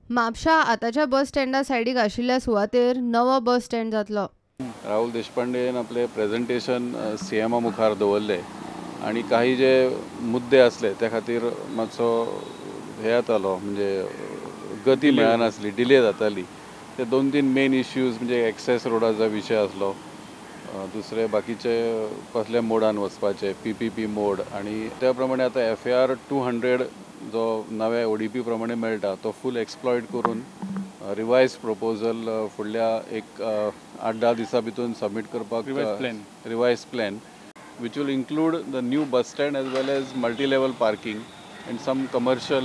म्हापशा आतांच्या बस स्टँडा सायडीक आशिल्ल्या सुवातेर नवो बस स्टँड जातलो। राहुल देशपांडेन आपले प्रेझेंटेशन सीएमा मुखार दवरले आणि काही जे मुद्दे असले त्या खातीर मातसो हे जातालो म्हणजे गती मेळनासली, डिले जाताली। ते 2-3 मेन इश्यूज म्हणजे एक्सेस रोडाचो विशय आसलो, दुसरे बाकीचे कसल्या मोडान वचपाचे, PPP मोड, आणि त्या प्रमाणे आता FAR 200 जो नव्या ODP प्रमाणे मेळटा तो फूल एक्सप्लॉयट करून रिवाइज प्रपोजल फुडल्या एक 8-10 दिसां भितर सबमिट करपाक revise plan which will include the new bus stand as well as multi-level parking and some commercial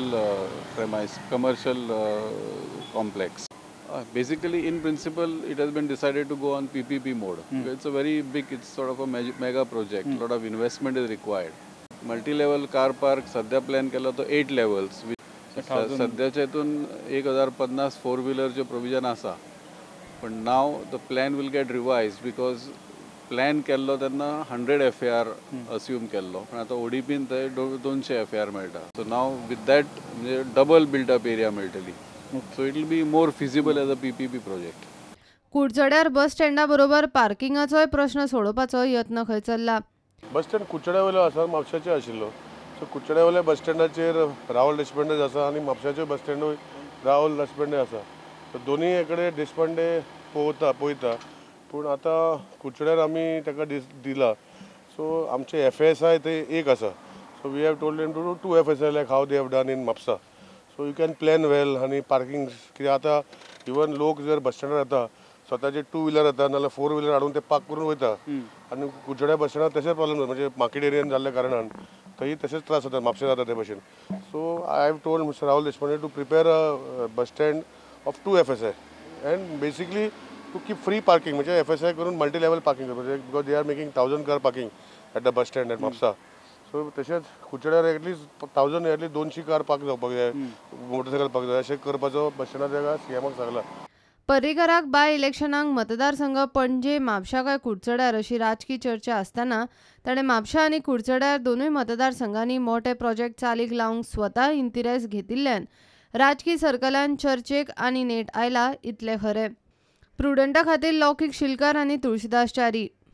complex. Basically, in principle, it has been decided to go on PPP mode. It's a very big, it's sort of a mega project. A lot of investment is required. Multi-level car park, सध्या plan केला तो 8 levels. सध्याच्या हितून 1050 4-wheeler provision आसा. पण now the plan will get revised because plan केल्लो तेन्ना 100 FAR assume केल्लो, पण आता ODPन थंय 200 FAR मेळटा. सो नाव विथ दॅट म्हणजे डबल बिल्डअप एरिया मेळटली. So it will be more feasible as a PPP project. कुडचड्यार बस स्टँडा बरोबर पार्किंगाचोय प्रश्न सोडोवपाचो यत्न खंय चल्ला। बस स्टँड कुडचड्या वयलो आसा, म्हापशाचे आशिल्लो. सो कुडचड्या वयल्या बस स्टँडाचेर राहुल देशपांडे आसा आणि म्हापशाचे बस स्टँडूय राहुल देशपांडे आसा. सो दोनी कडेन देशपांडे पळयता, पूण आतां कुडचड्यार आमी ताका दिला. सो आमचे FSI ते एक आसा. So we have told them to do 2 FSI like how they have done in Mapusa. So you can plan well. आनी पार्किंग कित्याक आतां इवन लोक जर बस स्टँडार येता स्वताचे 2-wheeler येता नाल्यार 4-wheeler हाडून ते पार्क करून वयता. आनी कुडचड्या बस स्टँडार तशें प्रॉब्लेम जाता, म्हणजे मार्केट एरियन जाल्ल्या कारणान थंय तशेंच त्रास जाता, म्हापशा जाता ते भशेन. So I have told mister Rahul Deshpande to prepare a bus stand of 2 FSI and basically to keep free parking, म्हणजे FSI करून मल्टी लेवल पार्किंग करपाचें, because they are making 1000 car parking at the bus stand at Mapusa. So तशेंच कुडचड्यार at least 1000 at least 200 car park जावपाक जाय, motorcycle park जाय, अशें करपाचो बस स्टँडार ताका CMाक सांगला. पर्रीकाराक बाय इलेक्शनाक मतदारसंघ पणजे, म्हापशा काय कुडचड्यार अशी राजकीय चर्चा आसतना ताणें म्हापशा आनी कुडचड्यार दोनूय मतदारसंघांनी मोठे प्रोजेक्ट चालीक लावंक स्वता इंतिरेस घेतिल्ल्यान राजकीय सर्कलांत चर्चेक आनी नेट आयला इतलें खरें। प्रुडंटा खातीर लौकीक शिलकार आनी तुळशीदास च्यारी.